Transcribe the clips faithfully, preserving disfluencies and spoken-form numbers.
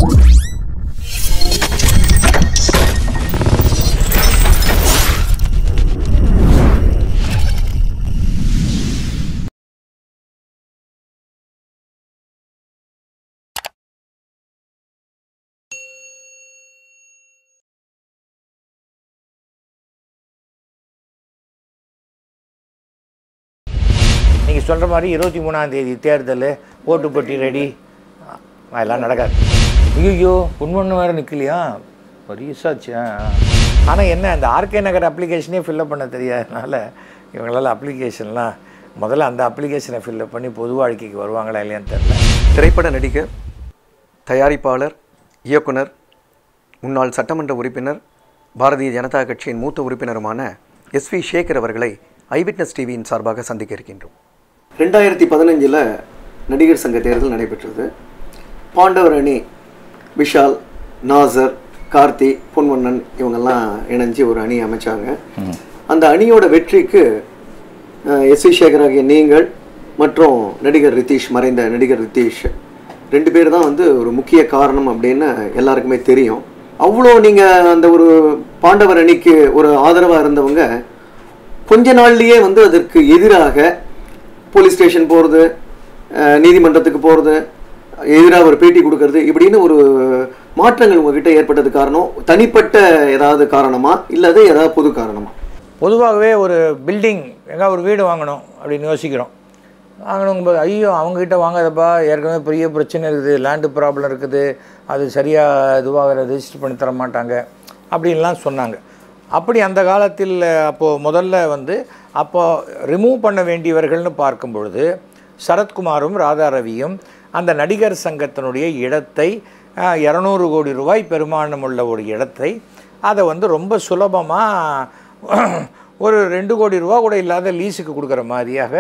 நீங்கள் சொல்கிற மாதிரி இருபத்தி மூணாந்தேதி தேர்தல் ஓட்டு பெட்டி ரெடி அதெல்லாம் நடக்காது. ஐயோ பொன்வண்ணு வேறு நிற்கலையா பரிசாச்சு. ஆனால் என்ன அந்த ஆர்கே நகர் அப்ளிகேஷனே ஃபில்லப் பண்ண தெரியாதனால இவங்களால் அப்ளிகேஷன்லாம் முதல்ல அந்த அப்ளிகேஷனை ஃபில்லப் பண்ணி பொது வாழ்க்கைக்கு வருவாங்களா இல்லையான்னு தெரியல. திரைப்பட நடிகர், தயாரிப்பாளர், இயக்குனர், முன்னாள் சட்டமன்ற உறுப்பினர், பாரதிய ஜனதா கட்சியின் மூத்த உறுப்பினருமான எஸ் வி சேகர் அவர்களை ஐவிட்னஸ் டிவியின் சார்பாக சந்திக்க இருக்கின்றோம். ரெண்டாயிரத்தி பதினஞ்சில் நடிகர் சங்க தேர்தல் நடைபெற்றது. பாண்டவர் அணி விஷால், நாசர், கார்த்தி, பொன்வண்ணன் இவங்கெல்லாம் இணைஞ்சு ஒரு அணி அமைச்சாங்க. அந்த அணியோட வெற்றிக்கு எஸ் வி சேகர் ஆகிய நீங்கள் மற்றும் நடிகர் ரித்தீஷ், மறைந்த நடிகர் ரித்தீஷ் ரெண்டு பேர் தான் வந்து ஒரு முக்கிய காரணம் அப்படின்னு எல்லாருக்குமே தெரியும். அவ்வளோ நீங்கள் அந்த ஒரு பாண்டவர் அணிக்கு ஒரு ஆதரவாக இருந்தவங்க கொஞ்ச நாள்லேயே வந்து அதற்கு எதிராக போலீஸ் ஸ்டேஷன் போகிறது, நீதிமன்றத்துக்கு போகிறது, எதிராக ஒரு பேட்டி கொடுக்கறது, இப்படின்னு ஒரு மாற்றங்கள் உங்ககிட்ட ஏற்பட்டது காரணம் தனிப்பட்ட ஏதாவது காரணமா இல்லாத ஏதாவது பொது காரணமா? பொதுவாகவே ஒரு பில்டிங் எங்கே ஒரு வீடு வாங்கணும் அப்படின்னு யோசிக்கிறோம். வாங்கணுங்கும்போது ஐயோ அவங்ககிட்ட வாங்காதப்பா, ஏற்கனவே பெரிய பிரச்சனை இருக்குது, லேண்டு ப்ராப்ளம் இருக்குது, அது சரியாக இதுவாக ரெஜிஸ்டர் பண்ணி தர மாட்டாங்க அப்படின்லாம் சொன்னாங்க. அப்படி அந்த காலத்தில் அப்போது முதல்ல வந்து அப்போது ரிமூவ் பண்ண வேண்டியவர்கள்னு பார்க்கும் பொழுது சரத்குமாரும் ராதா ரவியும் அந்த நடிகர் சங்கத்தினுடைய இடத்தை இரநூறு கோடி ரூபாய் பெருமானம் உள்ள ஒரு இடத்தை அதை வந்து ரொம்ப சுலபமாக ஒரு ரெண்டு கோடி ரூபா கூட இல்லாத லீஸுக்கு கொடுக்குற மாதிரியாக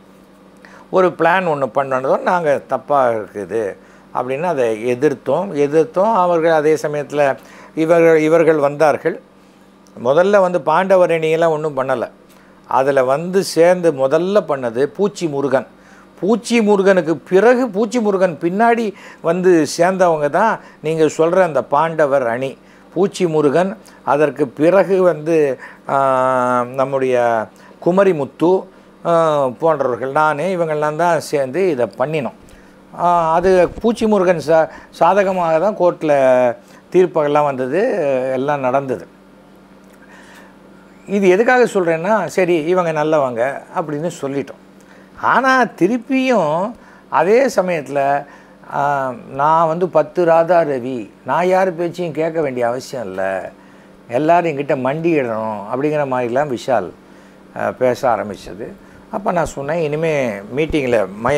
ஒரு பிளான் ஒன்று பண்ணதும் நாங்கள் தப்பாக இருக்குது அப்படின்னு அதை எதிர்த்தோம் எதிர்த்தோம் அவர்கள் அதே சமயத்தில் இவர்கள் இவர்கள் வந்தார்கள். முதல்ல வந்து பாண்டவர் அணியெல்லாம் ஒன்றும் பண்ணலை. அதில் வந்து சேர்ந்து முதல்ல பண்ணது பூச்சி முருகன். பூச்சி முருகனுக்கு பிறகு பூச்சி முருகன் பின்னாடி வந்து சேர்ந்தவங்க தான் நீங்கள் சொல்கிற அந்த பாண்டவர் அணி. பூச்சி முருகன், அதற்கு பிறகு வந்து நம்முடைய குமரிமுத்து போன்றவர்கள், நானே இவங்கெல்லாம் தான் சேர்ந்து இதை பண்ணினோம். அது பூச்சி முருகன் சா சாதகமாக தான் கோர்ட்டில் தீர்ப்பெல்லாம் வந்தது, எல்லாம் நடந்தது. இது எதுக்காக சொல்கிறேன்னா, சரி இவங்க நல்லவங்க அப்படின்னு சொல்லிட்டோம். ஆனால் திருப்பியும் அதே சமயத்தில் நான் வந்து பத்து ராதா ரவி, நான் யார் பேச்சையும் கேட்க வேண்டிய அவசியம் இல்லை, எல்லோரும் என்கிட்ட மண்டியிடணும் அப்படிங்கிற மாதிரிலாம் விஷால் பேச ஆரம்பித்தது. அப்போ நான் சொன்னேன், இனிமேல் மீட்டிங்கில் மைய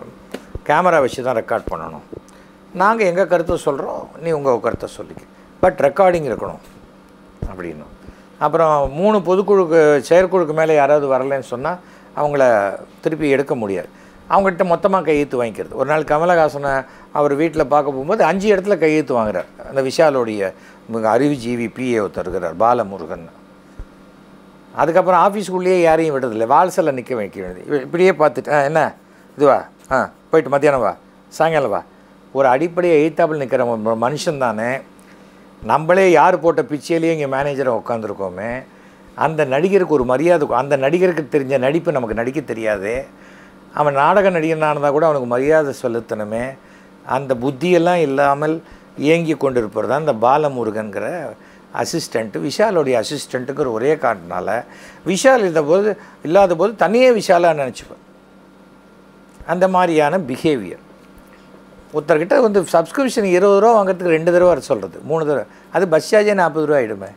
கேமரா வச்சு தான் ரெக்கார்ட் பண்ணணும். நாங்கள் எங்கள் கருத்தை சொல்கிறோம், நீ உங்கள் கருத்தை சொல்லிக்க, பட் ரெக்கார்டிங் இருக்கணும் அப்படின்னு. அப்புறம் மூணு பொதுக்குழுக்கு செயற்குழுக்கு மேலே யாராவது வரலைன்னு சொன்னால் அவங்கள திருப்பி எடுக்க முடியாது. அவங்ககிட்ட மொத்தமாக கையெழுத்து வாங்கிக்கிறது. ஒரு நாள் கமலஹாசனை அவர் வீட்டில் பார்க்க போகும்போது அஞ்சு இடத்துல கையெழுத்து வாங்குறார். அந்த விஷாலோடைய அறிவுஜீவி பிஏ ஒருத்தருக்கிறார் பாலமுருகன். அதுக்கப்புறம் ஆஃபீஸுக்குள்ளேயே யாரையும் விடுறதில்லை, வால்சலில் நிற்க வைக்க வேண்டியது. இப்படியே பார்த்துட்டு என்ன இதுவா ஆ போயிட்டு மத்தியானம் வா, சாயங்காலம் வா. ஒரு அடிப்படையை எய்த்தாப்பில் நிற்கிற மனுஷன் தானே. நம்மளே யார் போட்ட பிச்சையிலேயே இங்கே மேனேஜரை உட்காந்துருக்கோமே, அந்த நடிகருக்கு ஒரு மரியாதை, அந்த நடிகருக்கு தெரிஞ்ச நடிப்பு நமக்கு நடிக்க தெரியாது. அவன் நாடக நடிகனாக இருந்தால் கூட அவனுக்கு மரியாதை செலுத்தணுமே, அந்த புத்தியெல்லாம் இல்லாமல் இயங்கி கொண்டிருப்பது தான் இந்த பாலமுருகன்கிற அசிஸ்டண்ட்டு, விஷாலோடைய அசிஸ்டண்ட்டுங்கிற ஒரே காரணத்தினால விஷால் இருந்தபோது இல்லாத போது தனியே விஷாலாக நினச்சிப்பேன். அந்த மாதிரியான பிஹேவியர். ஒருத்தர்கிட்ட வந்து சப்ஸ்கிரிப்ஷன் இருபது ரூபா வாங்கிறதுக்கு ரெண்டு தடவை வர சொல்கிறது, மூணு தடவை, அது பஸ் சார்ஜே நாற்பது ரூபா ஆகிடுமே.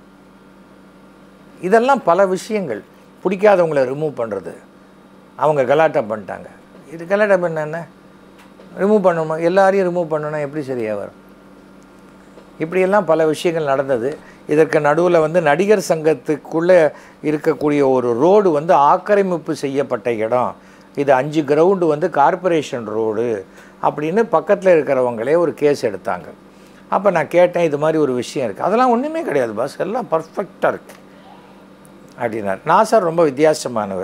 இதெல்லாம் பல விஷயங்கள். பிடிக்காதவங்களை ரிமூவ் பண்ணுறது, அவங்க கலாட்டா பண்ணிட்டாங்க, இது கலாட்டா பண்ண என்ன ரிமூவ் பண்ணணுமா, எல்லாரையும் ரிமூவ் பண்ணணும்னா எப்படி சரியாக வரும்? இப்படியெல்லாம் பல விஷயங்கள் நடந்தது. இதற்கு நடுவில் வந்து நடிகர் சங்கத்துக்குள்ளே இருக்கக்கூடிய ஒரு ரோடு வந்து ஆக்கிரமிப்பு செய்யப்பட்ட இடம், இது அஞ்சு கிரவுண்டு வந்து கார்பரேஷன் ரோடு அப்படின்னு பக்கத்தில் இருக்கிறவங்களே ஒரு கேஸ் எடுத்தாங்க. அப்போ நான் கேட்டேன், இது மாதிரி ஒரு விஷயம் இருக்குது. அதெல்லாம் ஒன்றுமே கிடையாது பாஸ், எல்லாம் பர்ஃபெக்டாக இருக்குது அப்படின்னார். நாசர் ரொம்ப வித்தியாசமானவர்.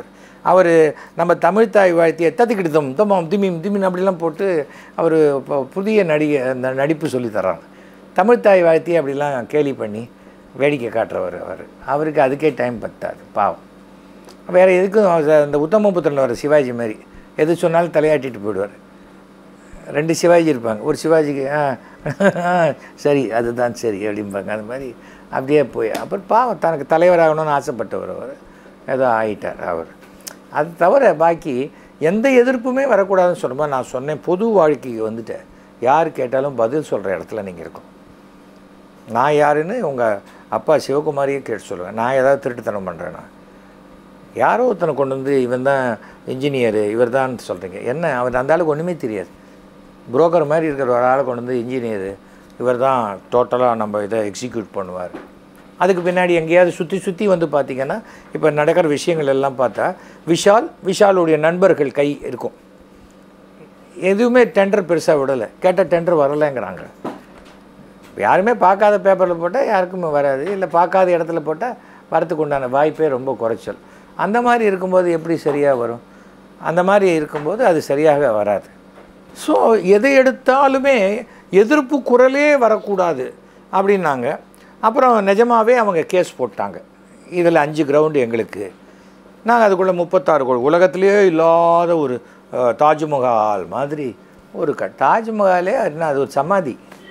அவர் நம்ம தமிழ் தாய் வாழ்த்திய தத்துக்கிடுத்தம் தம்மாம் திமிம் திமின் அப்படிலாம் போட்டு அவர் இப்போ புதிய நடிகை அந்த நடிப்பு சொல்லி தர்றாங்க. தமிழ் தாய் வாழ்த்தி அப்படிலாம் கேலி பண்ணி வேடிக்கை காட்டுறவர் அவர். அவருக்கு அதுக்கே டைம் பத்தாது பாவம். வேறு எதுக்கும் அந்த உத்தமபுத்திரனில் வர சிவாஜி மாதிரி எது சொன்னாலும் தலையாட்டிட்டு போயிடுவார். ரெண்டு சிவாஜி இருப்பாங்க. ஒரு சிவாஜிக்கு ஆ சரி அதுதான் சரி அப்படிம்பாங்க. அது மாதிரி அப்படியே போய் அப்புறம் பாவம் தனக்கு தலைவராகணும்னு ஆசைப்பட்டவர் அவர் ஏதோ ஆகிட்டார் அவர். அது தவிர பாக்கி எந்த எதிர்ப்புமே வரக்கூடாதுன்னு சொல்லும்போது நான் சொன்னேன், பொது வாழ்க்கைக்கு வந்துட்டு யார் கேட்டாலும் பதில் சொல்கிற இடத்துல நீங்கள் இருக்கும். நான் யாருன்னு உங்கள் அப்பா சிவகுமாரியே கேட்டு சொல்லுவேன். நான் ஏதாவது திருட்டுத்தனம் பண்ணுறேன்னா யாரோ ஒருத்தனை கொண்டு வந்து இவன் தான் இன்ஜினியரு இவர் தான் சொல்கிறீங்க, என்ன அவர் அந்த ஆளுக்கு ஒன்றுமே தெரியாது. புரோக்கர் மாதிரி இருக்கிற ஒரு ஆளை கொண்டு வந்து இன்ஜினியரு இவர் தான் டோட்டலாக நம்ம இதை எக்ஸிக்யூட் பண்ணுவார். அதுக்கு பின்னாடி எங்கேயாவது சுற்றி சுற்றி வந்து பார்த்திங்கன்னா இப்போ நடக்கிற விஷயங்கள் எல்லாம் பார்த்தா விஷால் விஷாலுடைய நண்பர்கள் கை இருக்கும். எதுவுமே டெண்டர் பெருசாக விடலை, கேட்டால் டெண்டர் வரலைங்கிறாங்க. யாருமே பார்க்காத பேப்பரில் போட்டால் யாருக்குமே வராது, இல்லை பார்க்காத இடத்துல போட்டால் வரத்துக்கு உண்டான வாய்ப்பே ரொம்ப குறைச்சல். அந்த மாதிரி இருக்கும்போது எப்படி சரியாக வரும்? அந்த மாதிரி இருக்கும்போது அது சரியாக வராது. ஸோ எதை எடுத்தாலுமே எதிர்ப்பு குரலே வரக்கூடாது அப்படின்னாங்க. அப்புறம் நிஜமாகவே அவங்க கேஸ் போட்டாங்க. இதில் அஞ்சு கிரவுண்டு எங்களுக்கு, நாங்கள் அதுக்குள்ளே முப்பத்தாறு கோடி உலகத்துலேயே இல்லாத ஒரு தாஜ்மஹால் மாதிரி ஒரு க தாஜ்மஹாலே என்ன அது ஒரு சமாதி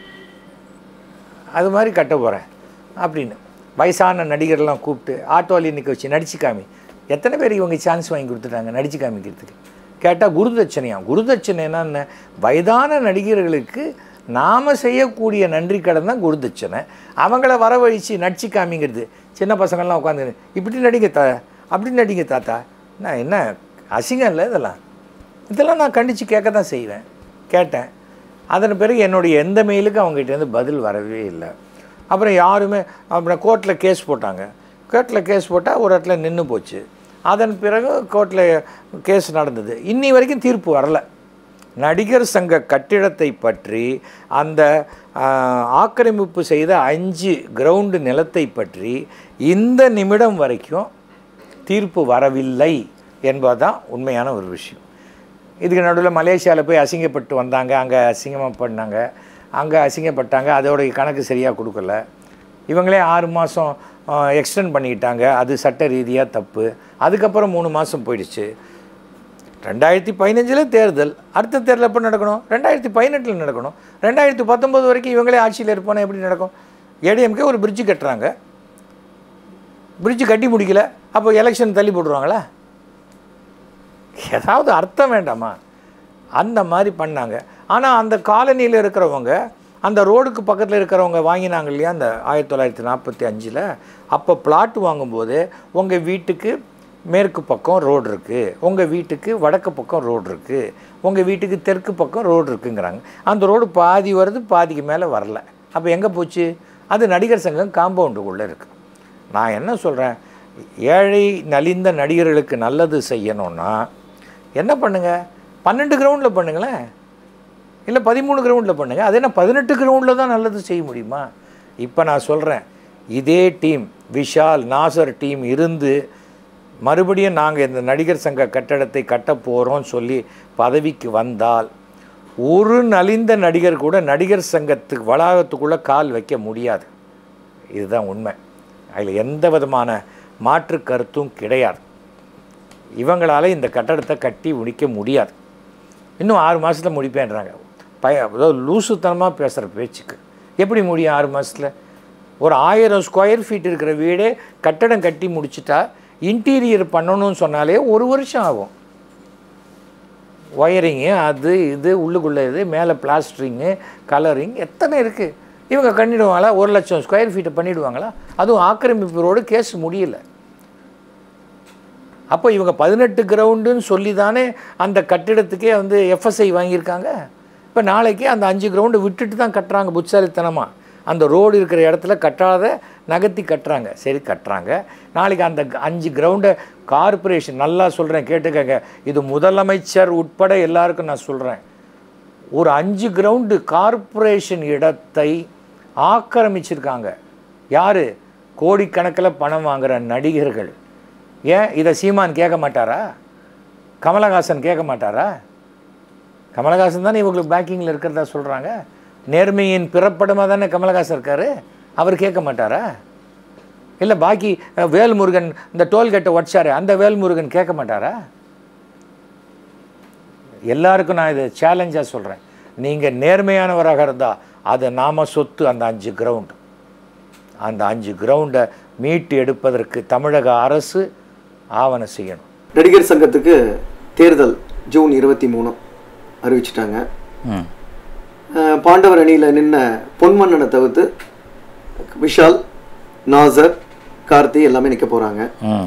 அது மாதிரி கட்ட போகிறேன் அப்படின்னு வயசான நடிகர்லாம் கூப்பிட்டு ஆட்டோவில் நிற்க வச்சு நடிச்சு காமி. எத்தனை பேர் இவங்க சான்ஸ் வாங்கி கொடுத்துட்டாங்க நடிச்சு காமிக்கிறதுக்கு? கேட்டால் குருதட்சணையா? குருதட்சணைன்னா என்ன? வயதான நடிகர்களுக்கு நாம் செய்யக்கூடிய நன்றி கடன் தான் குருதட்சணை. அவங்கள வரவழித்து நடிச்சு காமிங்கிறது. சின்ன பசங்கள்லாம் உட்காந்து இப்படி நடிங்க தா அப்படி நடிங்க தாத்தா, நான் என்ன அசிங்கம் இல்லை இதெல்லாம்? இதெல்லாம் நான் கண்டித்து கேட்க தான் செய்வேன். கேட்டேன். அதன் பிறகு என்னுடைய எந்த மெயிலுக்கும் அவங்ககிட்டேருந்து பதில் வரவே இல்லை. அப்புறம் யாருமே அப்புறம் கோர்ட்டில் கேஸ் போட்டாங்க. கோர்ட்டில் கேஸ் போட்டால் ஒரு இடத்துல நின்று போச்சு. அதன் பிறகு கோர்ட்டில் கேஸ் நடந்தது. இன்னி வரைக்கும் தீர்ப்பு வரலை. நடிகர் சங்க கட்டிடத்தை பற்றி அந்த ஆக்கிரமிப்பு செய்த அஞ்சு கிரவுண்டு நிலத்தை பற்றி இந்த நிமிடம் வரைக்கும் தீர்ப்பு வரவில்லை என்பதுதான் உண்மையான ஒரு விஷயம். இதுக்கு நடுவில் மலேசியாவில் போய் அசிங்கப்பட்டு வந்தாங்க, அங்கே அசிங்கமாக பண்ணாங்க, அங்கே அசிங்கப்பட்டாங்க, அதோடைய கணக்கு சரியாக கொடுக்கல. இவங்களே ஆறு மாதம் எக்ஸ்டெண்ட் பண்ணிக்கிட்டாங்க, அது சட்ட ரீதியாக தப்பு. அதுக்கப்புறம் மூணு மாதம் போயிடுச்சு. ரெண்டாயிரத்தி பதினஞ்சில் தேர்தல், அடுத்த தேர்தல் எப்போ நடக்கணும்? ரெண்டாயிரத்தி பதினெட்டில் நடக்கணும். ரெண்டாயிரத்தி பத்தொம்போது வரைக்கும் இவங்களே ஆட்சியில் இருப்போன்னா எப்படி நடக்கும்? ஏடிஎம்கே ஒரு பிரிட்ஜு கட்டுறாங்க, பிரிட்ஜு கட்டி முடிக்கல, அப்போ எலெக்ஷன் தள்ளி போட்டுருவாங்களா? ஏதாவது அர்த்தம் வேண்டாமா? அந்த மாதிரி பண்ணாங்க. ஆனால் அந்த காலனியில் இருக்கிறவங்க, அந்த ரோடுக்கு பக்கத்தில் இருக்கிறவங்க வாங்கினாங்க இல்லையா அந்த ஆயிரத்தி தொள்ளாயிரத்தி நாற்பத்தி அஞ்சில், அப்போ பிளாட் வாங்கும்போது உங்கள் வீட்டுக்கு மேற்கு பக்கம் ரோடு இருக்குது, உங்கள் வீட்டுக்கு வடக்கு பக்கம் ரோடு இருக்குது, உங்கள் வீட்டுக்கு தெற்கு பக்கம் ரோடு இருக்குங்கிறாங்க. அந்த ரோடு பாதி வருது, பாதிக்கு மேலே வரல. அப்போ எங்கே போச்சு? அது நடிகர் சங்கம் காம்பவுண்டுக்குள்ளே இருக்குது. நான் என்ன சொல்கிறேன், ஏழை நலிந்த நடிகர்களுக்கு நல்லது செய்யணும்னா என்ன பண்ணுங்கள்? பன்னெண்டு கிரவுண்டில் பண்ணுங்களேன், இல்லை பதிமூணு கிரவுண்டில் பண்ணுங்கள். அது என்ன பதினெட்டு கிரவுண்டில் தான் நல்லது செய்ய முடியுமா? இப்போ நான் சொல்கிறேன், இதே டீம் விஷால் நாசர் டீம் இருந்து மறுபடியும் நாங்கள் இந்த நடிகர் சங்க கட்டடத்தை கட்ட போகிறோன்னு சொல்லி பதவிக்கு வந்தால் ஒரு நலிந்த நடிகர் கூட நடிகர் சங்கத்துக்கு வளாகத்துக்குள்ளே கால் வைக்க முடியாது. இதுதான் உண்மை. அதில் எந்த விதமான மாற்று கருத்தும் கிடையாது. இவங்களால் இந்த கட்டடத்தை கட்டி முடிக்க முடியாது. இன்னும் ஆறு மாதத்தில் முடிப்பேன்றாங்க. பய அதாவது லூசுத்தனமாக பேசுகிற பேச்சுக்கு எப்படி முடியும்? ஆறு மாதத்தில் ஒரு ஆயிரம் ஸ்கொயர் ஃபீட் இருக்கிற வீடே கட்டடம் கட்டி முடிச்சுட்டா இன்டீரியர் பண்ணணும்னு சொன்னாலே ஒரு வருஷம் ஆகும். ஒயரிங்கு அது இது உள்ளுக்குள்ளே இது மேலே பிளாஸ்டரிங்கு கலரிங் எத்தனை இருக்குது. இவங்க பண்ணிடுவாங்களா? ஒரு லட்சம் ஸ்கொயர் ஃபீட்டை பண்ணிவிடுவாங்களா? அதுவும் ஆக்கிரமிப்பு ரோடு கேஸ் முடியலை. அப்போ இவங்க பதினெட்டு கிரவுண்டுன்னு சொல்லி தானே அந்த கட்டிடத்துக்கே வந்து எஃப்எஸ்ஐ வாங்கியிருக்காங்க. இப்போ நாளைக்கு அந்த அஞ்சு கிரவுண்டு விட்டுட்டு தான் கட்டுறாங்க புட்சாலித்தனமாக. அந்த ரோடு இருக்கிற இடத்துல கட்டாத நகர்த்தி கட்டுறாங்க. சரி கட்டுறாங்க. நாளைக்கு அந்த அஞ்சு கிரவுண்டை கார்ப்பரேஷன், நல்லா சொல்கிறேன் கேட்டுக்கங்க, இது முதலமைச்சர் உட்பட எல்லாருக்கும் நான் சொல்கிறேன், ஒரு அஞ்சு கிரவுண்டு கார்ப்பரேஷன் இடத்தை ஆக்கிரமிச்சிருக்காங்க. யார்? கோடிக்கணக்கில் பணம் வாங்குகிற நடிகர்கள். ஏன் இதை சீமான் கேட்க மாட்டாரா? கமலஹாசன் கேட்க மாட்டாரா? கமலஹாசன் தானே இவங்களுக்கு பேக்கிங்கில் இருக்கிறதா சொல்கிறாங்க. நேர்மையின் பிறப்படமாக தானே கமலஹாசன் இருக்கார். அவர் கேட்க மாட்டாரா? இல்லை பாக்கி வேல்முருகன் இந்த டோல்கேட்டை உடச்சாரு அந்த வேல்முருகன் கேட்க மாட்டாரா? எல்லாருக்கும் நான் இதை சேலஞ்சாக சொல்கிறேன். நீங்கள் நேர்மையானவராக இருந்தால் அது நாம சொத்து. அந்த அஞ்சு கிரவுண்டு அந்த அஞ்சு கிரவுண்டை மீட்டு எடுப்பதற்கு தமிழக அரசு ஆவணம் செய்யணும். நடிகர் சங்கத்துக்கு தேர்தல் ஜூன் இருபத்தி மூணு அறிவிச்சிட்டாங்க. பாண்டவர் அணியில் நின்ன பொன்மன்னனை தவிர்த்து விஷால், நாசர், கார்த்தி எல்லாமே நிற்க போகிறாங்க.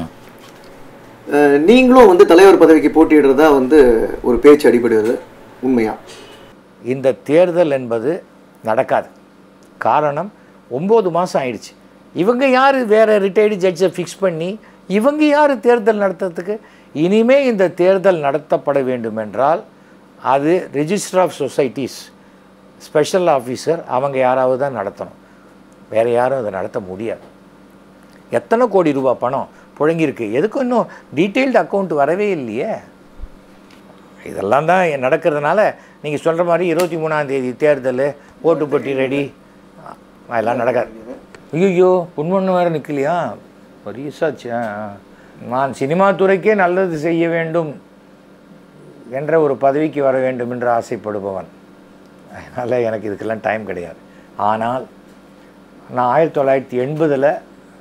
நீங்களும் வந்து தலைவர் பதவிக்கு போட்டியிடுறதா வந்து ஒரு பேச்சு அடிபடுவது உண்மையா? இந்த தேர்தல் என்பது நடக்காது. காரணம், ஒம்பது மாதம் ஆயிடுச்சு. இவங்க யார் வேறு ரிட்டையர்டு ஜட்ஜை ஃபிக்ஸ் பண்ணி இவங்க யார் தேர்தல் நடத்துறதுக்கு? இனிமேல் இந்த தேர்தல் நடத்தப்பட வேண்டும் என்றால் அது register of societies special officer அவங்க யாராவது தான் நடத்தணும். வேறு யாரும் அதை நடத்த முடியாது. எத்தனை கோடி ரூபா பணம் புழங்கியிருக்கு, எதுக்கும் இன்னும் டீட்டெயில்டு அக்கௌண்ட் வரவே இல்லையே. இதெல்லாம் தான் நடக்கிறதுனால நீங்கள் சொல்கிற மாதிரி இருபத்தி மூணாந்தேதி தேர்தல் ஓட்டு போட்டி ரெடி அதெல்லாம் நடக்காது. ஐயோ பொன்மொன்று வேறு நிற்கலையா? பரிசாச்சு. நான் சினிமா துறைக்கே நல்லது செய்ய வேண்டும் என்ற ஒரு பதவிக்கு வர வேண்டும் என்று ஆசைப்படுபவன். அதனால் எனக்கு இதுக்கெல்லாம் டைம் கிடையாது. ஆனால் நான் ஆயிரத்தி தொள்ளாயிரத்தி எண்பதில்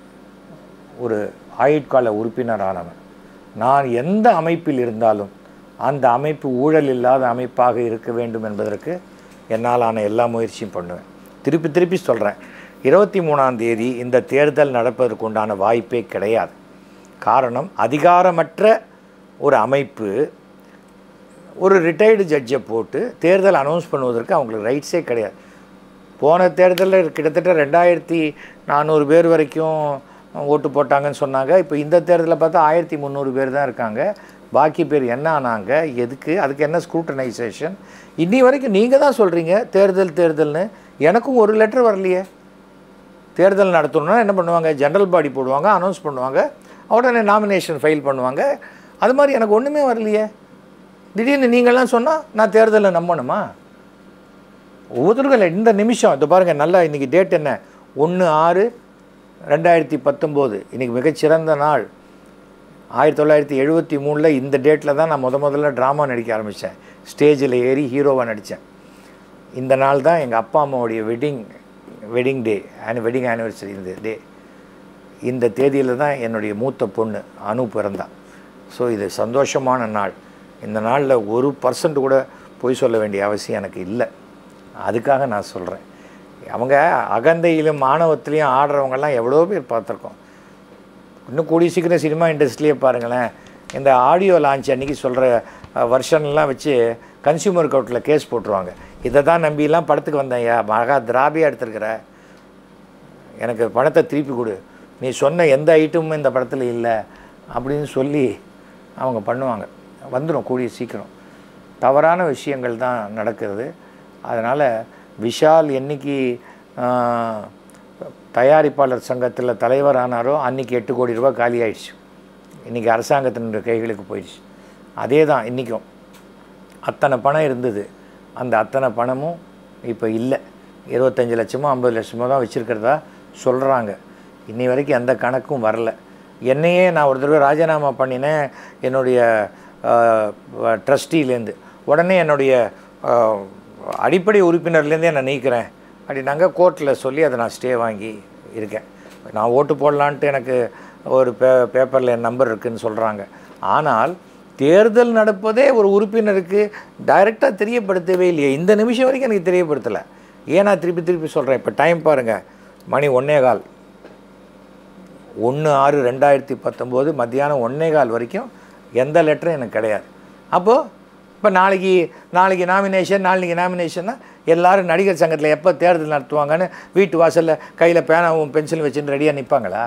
ஒரு ஆயுட்கால உறுப்பினர் ஆனவன். நான் எந்த அமைப்பில் இருந்தாலும் அந்த அமைப்பு ஊழல் இல்லாத அமைப்பாக இருக்க வேண்டும் என்பதற்கு என்னால் ஆன எல்லா முயற்சியும் பண்ணுவேன். திருப்பி திருப்பி சொல்கிறேன், இருபத்தி மூணாம் தேதி இந்த தேர்தல் நடப்பதற்கு உண்டான வாய்ப்பே கிடையாது. காரணம், அதிகாரமற்ற ஒரு அமைப்பு ஒரு ரிட்டையர்டு ஜட்ஜை போட்டு தேர்தல் அனௌன்ஸ் பண்ணுவதற்கு அவங்களுக்கு ரைட்ஸே கிடையாது. போன தேர்தலில் கிட்டத்தட்ட ரெண்டாயிரத்தி நானூறு பேர் வரைக்கும் ஓட்டு போட்டாங்கன்னு சொன்னாங்க. இப்போ இந்த தேர்தலில் பார்த்தா ஆயிரத்தி முந்நூறு பேர் தான் இருக்காங்க. பாக்கி பேர் என்ன ஆனாங்க, எதுக்கு, அதுக்கு என்ன ஸ்க்ரூட்டனைசேஷன்? இன்னி வரைக்கும் நீங்கள் தான் சொல்கிறீங்க தேர்தல் தேர்தல்னு. எனக்கும் ஒரு லெட்டர் வரலையே. தேர்தல் நடத்தணுன்னா என்ன பண்ணுவாங்க, ஜென்ரல் பாடி போடுவாங்க, அனௌன்ஸ் பண்ணுவாங்க, உடனே நாமினேஷன் ஃபைல் பண்ணுவாங்க. அது மாதிரி எனக்கு ஒன்றுமே வரலையே. திடீர்னு நீங்கள்லாம் சொன்னால் நான் தேர்தலை நம்பணுமா? ஒவ்வொருத்தருக்கும் இந்த நிமிஷம் இது பாருங்கள், நல்லா இன்றைக்கி டேட் என்ன, ஒன்று ஆறு ரெண்டாயிரத்தி பத்தொம்போது இன்றைக்கி மிகச்சிறந்த நாள். ஆயிரத்தி தொள்ளாயிரத்தி எழுபத்தி மூணில் இந்த டேட்டில் தான் நான் முத முதல்ல ட்ராமா நடிக்க ஆரம்பித்தேன். ஸ்டேஜில் ஏறி ஹீரோவாக நடித்தேன். இந்த நாள் தான் எங்கள் அப்பா அம்மாவுடைய வெட்டிங் வெட்டிங் டே ஆனி வெட்டிங் ஆனிவர்சரி. இந்த டே இந்த தேதியில் தான் என்னுடைய மூத்த பொண்ணு அனு பிறந்தான். ஸோ இது சந்தோஷமான நாள். இந்த நாளில் ஒரு பர்சன்ட் கூட பொய் சொல்ல வேண்டிய அவசியம் எனக்கு இல்லை. அதுக்காக நான் சொல்கிறேன். அவங்க அகந்தையிலும் ஆணவத்திலையும் ஆடுறவங்கெல்லாம் எவ்வளோ பேர் பார்த்துருக்கோம். இன்னும் கூடிய சீக்கிரம் சினிமா இண்டஸ்ட்ரியிலே பாருங்களேன், இந்த ஆடியோ லான்ச் அன்றைக்கி சொல்கிற வருஷன்லாம் வச்சு கன்சியூமர் கோர்ட்டில் கேஸ் போட்டுருவாங்க. இதை தான் நம்பிலாம் படத்துக்கு வந்தேன்யா, மகா திராபியாக எடுத்துருக்கிற, எனக்கு பணத்தை திருப்பி கொடு, நீ சொன்ன எந்த ஐட்டமும் இந்த படத்தில் இல்லை அப்படின்னு சொல்லி அவங்க பண்ணுவாங்க. வந்துடும் கூடிய சீக்கிரம். தவறான விஷயங்கள் தான் நடக்கிறது. அதனால் விஷால் என்னைக்கு தயாரிப்பாளர் சங்கத்தில் தலைவரானாரோ அன்றைக்கி எட்டு கோடி ரூபா காலி ஆயிடுச்சு. இன்றைக்கி அரசாங்கத்தினுடைய கைகளுக்கு போயிடுச்சு. அதே தான் இன்றைக்கும் அத்தனை பணம் இருந்தது, அந்த அத்தனை பணமும் இப்போ இல்லை. இருபத்தஞ்சி லட்சமோ ஐம்பது லட்சமோ தான் வச்சுருக்கிறதா சொல்கிறாங்க. இன்னி வரைக்கும் எந்த கணக்கும் வரல. என்னையே நான் ஒரு தடவை ராஜினாமா பண்ணினேன் என்னுடைய ட்ரஸ்டிலேருந்து. உடனே என்னுடைய அடிப்படை உறுப்பினர்லேருந்தே நான் நீக்கிறேன் அப்படின்னாங்க. கோர்ட்டில் சொல்லி அதை நான் ஸ்டே வாங்கி இருக்கேன். நான் ஓட்டு போடலான்ட்டு எனக்கு ஒரு பே பேப்பரில் என் நம்பர் இருக்குதுன்னு சொல்கிறாங்க. ஆனால் தேர்தல் நடப்பதே ஒரு உறுப்பினருக்கு டைரெக்டாக தெரியப்படுத்தவே இல்லையே. இந்த நிமிஷம் வரைக்கும் எனக்கு தெரியப்படுத்தலை. ஏன் நான் திருப்பி திருப்பி சொல்கிறேன், இப்போ டைம் பாருங்கள், மணி ஒன்னே கால் ஒன்று ஆறு ரெண்டாயிரத்தி பத்தொம்போது மத்தியானம் ஒன்னே கால் வரைக்கும் எந்த லெட்டரும் எனக்கு கிடையாது. அப்போது இப்போ நாளைக்கு நாளைக்கு நாமினேஷன் நாளைக்கு நாமினேஷன்னா எல்லோரும் நடிகர் சங்கத்தில் எப்போ தேர்தல் நடத்துவாங்கன்னு வீட்டு வாசலில் கையில் பேனாவும் பென்சிலும் வச்சுன்னு ரெடியாக நிற்பாங்களா?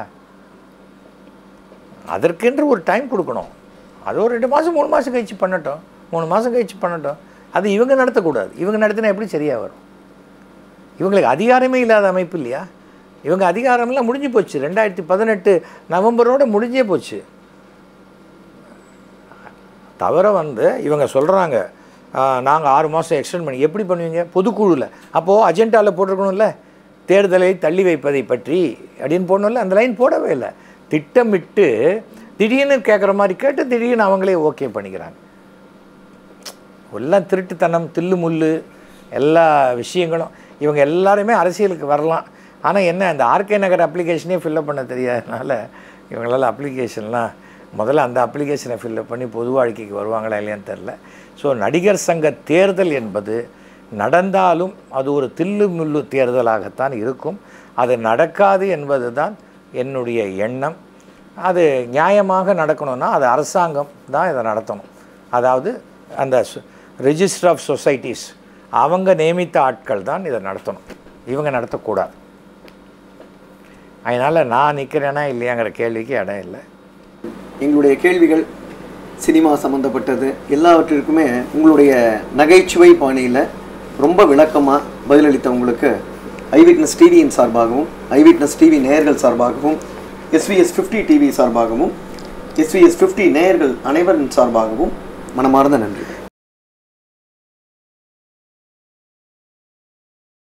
அதற்கென்று ஒரு டைம் கொடுக்கணும். அது ஒரு ரெண்டு மாதம் மூணு மாதம் கழிச்சு பண்ணட்டும், மூணு மாதம் கழிச்சு பண்ணட்டும். அது இவங்க நடத்தக்கூடாது. இவங்க நடத்தினா எப்படி சரியாக வரும்? இவங்களுக்கு அதிகாரமே இல்லாத அமைப்பு இல்லையா? இவங்க அதிகாரம்லாம் முடிஞ்சு போச்சு. ரெண்டாயிரத்தி பதினெட்டு நவம்பரோடு முடிஞ்சே போச்சு. தவிர வந்து இவங்க சொல்கிறாங்க நாங்கள் ஆறு மாதம் எக்ஸ்டெண்ட் பண்ணி எப்படி பண்ணுவீங்க பொதுக்குழுவில்? அப்போது அஜெண்டாவில் போட்டிருக்கணும்ல, தேர்தலை தள்ளி வைப்பதை பற்றி அப்படின்னு போடணும்ல. அந்த லைன் போடவே இல்லை. திட்டமிட்டு திடீர்னு கேட்குற மாதிரி கேட்டு திடீர்னு அவங்களே ஓகே பண்ணிக்கிறாங்க. எல்லாம் திருட்டுத்தனம், தில்லு முள்ளு எல்லா விஷயங்களும். இவங்க எல்லாருமே அரசியலுக்கு வரலாம். ஆனால் என்ன, இந்த ஆர்கே நகர் அப்ளிகேஷனே ஃபில்லப் பண்ண தெரியாதனால இவங்களால் அப்ளிகேஷன்லாம் முதல்ல அந்த அப்ளிகேஷனை ஃபில்லப் பண்ணி பொது வாழ்க்கைக்கு வருவாங்களா இல்லையான்னு தெரில. ஸோ நடிகர் சங்க தேர்தல் என்பது நடந்தாலும் அது ஒரு தில்லு முள்ளு தேர்தலாகத்தான் இருக்கும். அது நடக்காது என்பது தான் என்னுடைய எண்ணம். அது நியாயமாக நடக்கணும்னா அது அரசாங்கம் தான் இதை நடத்தணும். அதாவது அந்த ரெஜிஸ்டர் ஆஃப் சொசைட்டிஸ் அவங்க நியமித்த ஆட்கள் தான் இதை நடத்தணும், இவங்க நடத்தக்கூடாது. அதனால் நான் நிற்கிறேன்னா இல்லையாங்கிற கேள்விக்கு இடம் இல்லை. எங்களுடைய கேள்விகள் சினிமா சம்மந்தப்பட்டது எல்லாவற்றிற்குமே உங்களுடைய நகைச்சுவை பாணியில் ரொம்ப விளக்கமாக பதிலளித்தவங்களுக்கு ஐவிட்னஸ் டிவியின் சார்பாகவும் ஐவிட்னஸ் டிவி நேயர்கள் சார்பாகவும் எஸ்விஎஸ் ஃபிஃப்டி டிவி சார்பாகவும் எஸ்விஎஸ் ஃபிஃப்டி நேயர்கள் அனைவரின் சார்பாகவும் மனமார்ந்த நன்றி.